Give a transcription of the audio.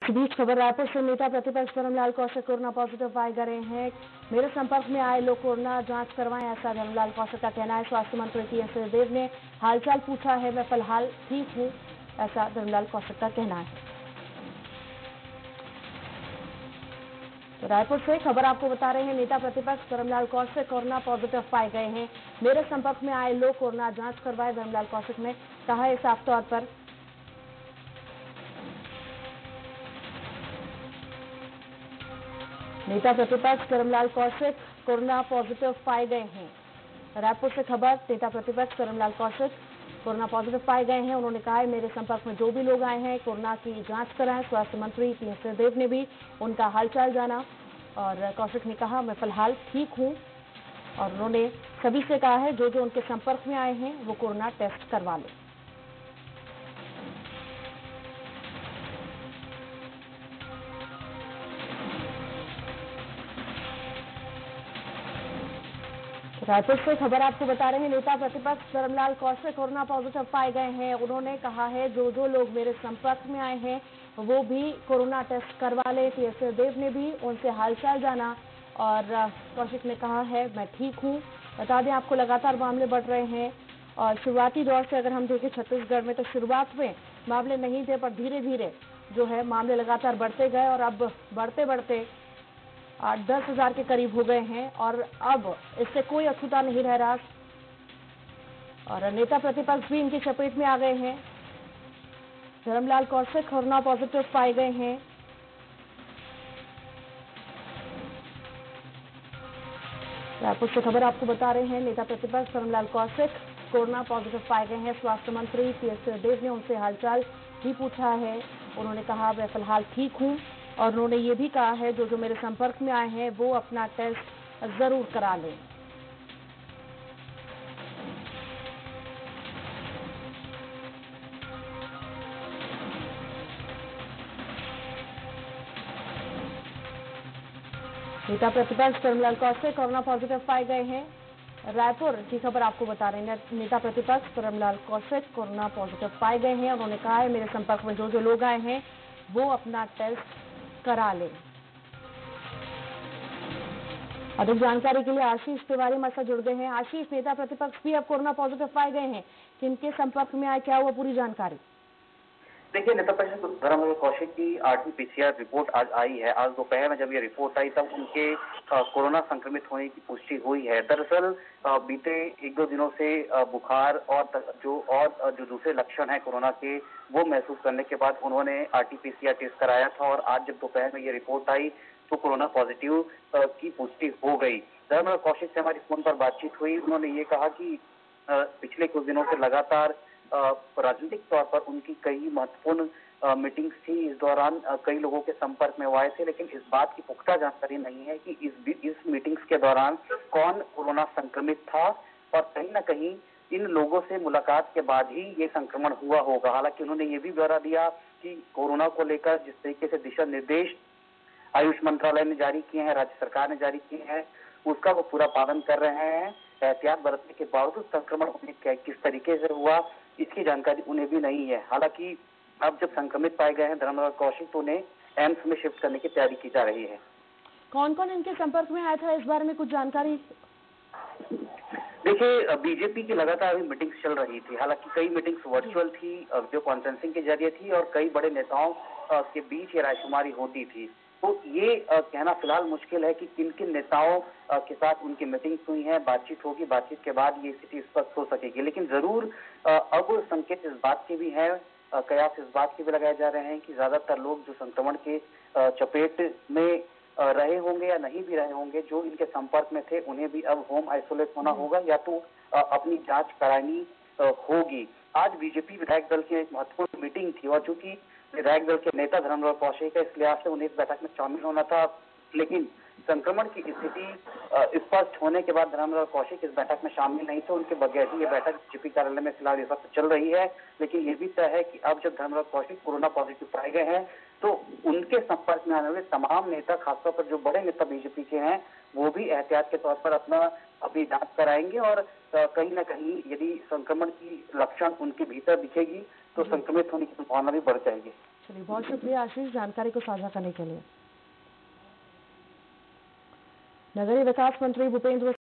इस बीच खबर रायपुर से नेता प्रतिपक्ष धर्मलाल कौशिक कोरोना पॉजिटिव पाए गए हैं। मेरे संपर्क में आए लोग कोरोना जांच करवाएं, ऐसा धर्मलाल कौशिक का कहना है। स्वास्थ्य मंत्री टीएस सिंहदेव ने हालचाल पूछा है, मैं फिलहाल ठीक हूं, ऐसा धर्मलाल कौशिक का कहना है। तो रायपुर से खबर आपको बता रहे हैं, नेता प्रतिपक्ष धर्मलाल कौशिक कोरोना पॉजिटिव पाए गए हैं। मेरे संपर्क में आए लोग कोरोना जांच करवाएं, धर्मलाल कौशिक ने कहा है साफ तौर पर। नेता प्रतिपक्ष धर्मलाल कौशिक कोरोना पॉजिटिव पाए गए हैं। रायपुर से खबर, नेता प्रतिपक्ष धर्मलाल कौशिक कोरोना पॉजिटिव पाए गए हैं। उन्होंने कहा है मेरे संपर्क में जो भी लोग आए हैं कोरोना की जांच कराएं। स्वास्थ्य मंत्री टीएस सिंहदेव ने भी उनका हालचाल जाना और कौशिक ने कहा मैं फिलहाल ठीक हूं, और उन्होंने सभी से कहा है जो जो उनके संपर्क में आए हैं वो कोरोना टेस्ट करवा लें। रायपुर से खबर आपको बता रहे हैं, नेता प्रतिपक्ष धर्मलाल कौशिक कोरोना पॉजिटिव पाए गए हैं। उन्होंने कहा है जो जो लोग मेरे संपर्क में आए हैं वो भी कोरोना टेस्ट करवा ले। टीएस सिंहदेव ने भी उनसे हालचाल जाना और कौशिक ने कहा है मैं ठीक हूं। बता दें आपको, लगातार मामले बढ़ रहे हैं और शुरुआती दौर से अगर हम देखें छत्तीसगढ़ में तो शुरुआत में मामले नहीं थे, पर धीरे धीरे जो है मामले लगातार बढ़ते गए और अब बढ़ते बढ़ते 8-10 हजार के करीब हो गए हैं और अब इससे कोई अछूता नहीं रह रहा और नेता प्रतिपक्ष भी इनकी चपेट में आ गए हैं। धर्मलाल कौशिक कोरोना पॉजिटिव पाए गए हैं। रायपुर से खबर आपको बता रहे हैं, नेता प्रतिपक्ष धर्मलाल कौशिक कोरोना पॉजिटिव पाए गए हैं। स्वास्थ्य मंत्री टीएस सिंहदेव ने उनसे हालचाल भी पूछा है। उन्होंने कहा मैं फिलहाल ठीक हूं, और उन्होंने ये भी कहा है जो जो मेरे संपर्क में आए हैं वो अपना टेस्ट जरूर करा लें। नेता प्रतिपक्ष धर्मलाल कौशिक कोरोना पॉजिटिव पाए गए हैं। रायपुर की खबर आपको बता रहे हैं, नेता प्रतिपक्ष धर्मलाल कौशिक कोरोना पॉजिटिव पाए गए हैं। उन्होंने कहा है मेरे संपर्क में जो जो लोग आए हैं वो अपना टेस्ट करा लें। अधिक जानकारी के लिए आशीष तिवारी हमारे साथ जुड़ गए हैं। आशीष, नेता प्रतिपक्ष भी अब कोरोना पॉजिटिव पाए गए हैं, किनके संपर्क में आए, क्या हुआ, पूरी जानकारी? देखिए, नेता प्रतिपक्ष धर्मलाल कौशिक की 8वीं पीसीआर रिपोर्ट आज आई है। आज दोपहर में जब ये रिपोर्ट आई तब उनके कोरोना संक्रमित होने की पुष्टि हुई है। दरअसल बीते 1-2 दिनों से बुखार और जो दूसरे लक्षण हैं कोरोना के वो महसूस करने के बाद उन्होंने आरटी-पीसीआर टेस्ट कराया था और आज जब दोपहर में ये रिपोर्ट आई तो कोरोना पॉजिटिव की पुष्टि हो गई। धर्मलाल कौशिक से हमारी फोन पर बातचीत हुई। उन्होंने ये कहा कि पिछले कुछ दिनों से लगातार राजनीतिक तौर पर उनकी कई महत्वपूर्ण मीटिंग्स थी। इस दौरान कई लोगों के संपर्क में वो आए थे, लेकिन इस बात की पुख्ता जानकारी नहीं है कि इस मीटिंग्स के दौरान कौन कोरोना संक्रमित था और कहीं ना कहीं इन लोगों से मुलाकात के बाद ही ये संक्रमण हुआ होगा। हालांकि उन्होंने ये भी ब्यौरा दिया कि कोरोना को लेकर जिस तरीके से दिशा निर्देश आयुष मंत्रालय ने जारी किए हैं, राज्य सरकार ने जारी किए हैं, उसका वो पूरा पालन कर रहे हैं। एहतियात बरतने के बावजूद संक्रमण किस तरीके से हुआ इसकी जानकारी उन्हें भी नहीं है। हालांकि अब जब संक्रमित पाए गए हैं धर्मलाल कौशिक तो उन्हें एम्स में शिफ्ट करने की तैयारी की जा रही है। कौन कौन इनके संपर्क में आया था, इस बारे में कुछ जानकारी? देखिए, बीजेपी की लगातार अभी मीटिंग्स चल रही थी। हालांकि कई मीटिंग्स वर्चुअल थी, वीडियो कॉन्फ्रेंसिंग के जरिए थी और कई बड़े नेताओं के बीच ये रायशुमारी होती थी। तो ये कहना फिलहाल मुश्किल है कि किन किन नेताओं के साथ उनकी मीटिंग्स हुई हैं, बातचीत होगी, बातचीत के बाद ये स्थिति स्पष्ट हो सकेगी। लेकिन जरूर अब संकेत इस बात के भी हैं, कयास इस बात के भी लगाए जा रहे हैं कि ज्यादातर लोग जो संक्रमण के चपेट में रहे होंगे या नहीं भी रहे होंगे, जो इनके संपर्क में थे उन्हें भी अब होम आइसोलेट होना होगा या तो अपनी जांच करानी होगी। आज बीजेपी विधायक दल की एक महत्वपूर्ण मीटिंग थी और चूंकि विधायक दल के नेता धर्मलाल कौशिक है, इस लिहाज से उन्हें इस बैठक में शामिल होना था, लेकिन संक्रमण की स्थिति स्पष्ट होने के बाद धर्मलाल कौशिक इस बैठक में शामिल नहीं थे। उनके बगैर ही ये बैठक बीजेपी कार्यालय में फिलहाल इस वक्त चल रही है। लेकिन ये भी तय है कि अब जब धर्मलाल कौशिक कोरोना पॉजिटिव पाए गए हैं तो उनके संपर्क में आने वाले तमाम नेता, खासतौर पर जो बड़े नेता बीजेपी के हैं, वो भी एहतियात के तौर पर अपनी जांच कराएंगे और कहीं ना कहीं यदि संक्रमण की लक्षण उनके भीतर दिखेगी तो संक्रमित होने की संभावना भी बढ़ जाएगी। चलिए, बहुत शुक्रिया आशीष जानकारी को साझा करने के लिए। नगरीय विकास मंत्री भूपेंद्र